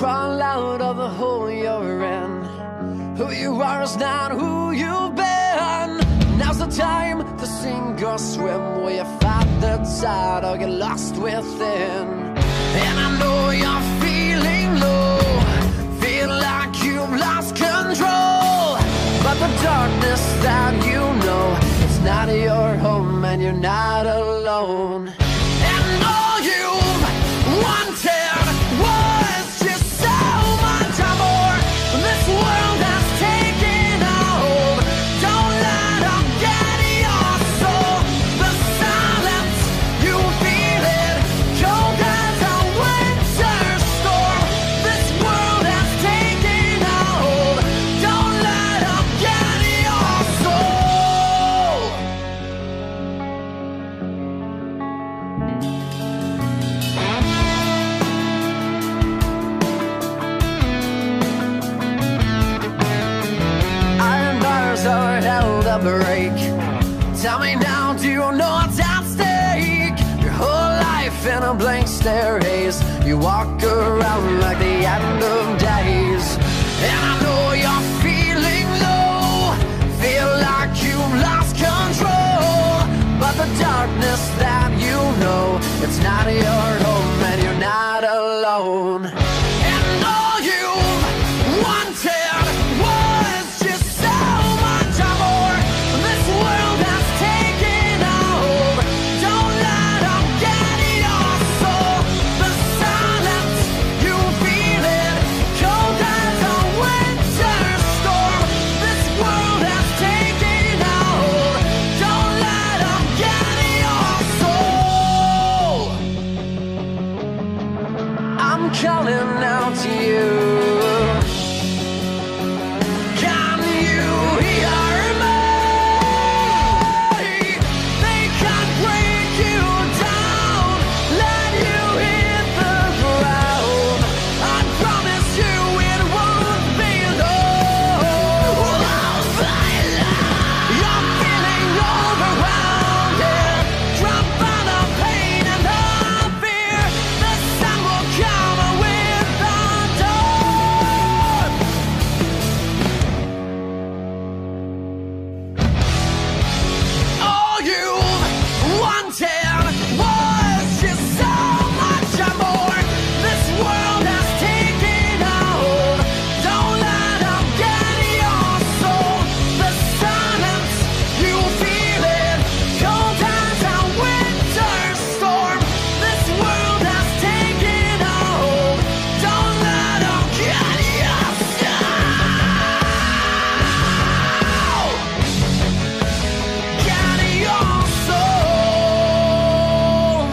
crawl out of the hole you're in. Who you are is not who you've been. Now's the time to sink or swim. Will you fight the tide or get lost within? And I know you're feeling low, feel like you've lost control. But the darkness that you know, it's not your home and you're not alone. And all you've wanted was just so much more. This world has taken a hold. Don't let them get your soul. The silence, you feel it, cold as a winter storm. This world has taken a hold. Don't let them get your soul. Iron bars are held up break. Tell me now, do you know what's at stake? Your whole life in a blank stare haze. You walk around like the end of days. And I know you're feeling low, feel like you've lost control. But the darkness that you know, it's not your home and you're not alone. And all you've wanted was just so much more. This world has taken a hold. Don't let them get your soul. The silence, you feel it, cold as a winter storm. This world has taken a hold. Don't let them get your soul. I'm calling out to you. Can you hear me? They can't break you down, let you hit the ground. I promise you it won't be long. You're feeling overwhelmed, trapped by the pain and the fear. The sun will come with the dawn. All you wanted was just so much more. This world has taken a hold. Don't let them get your soul. The silence, you feel it, cold as a winter storm. This world has taken a hold. Don't let them get your soul. Get your soul.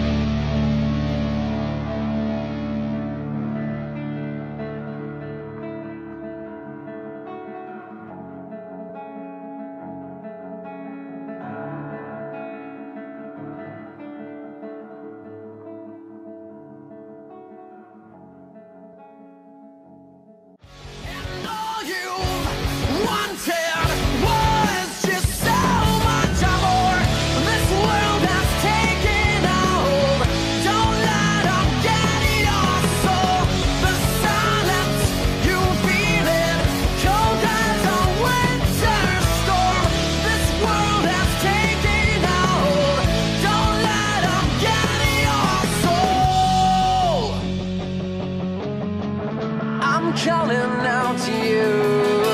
And all you wanted was just so much more. This world has taken a hold. Don't let them get your soul. The silence, you feel it, cold as a winter storm. This world has taken a hold. Don't let them get your soul. I'm calling out to you.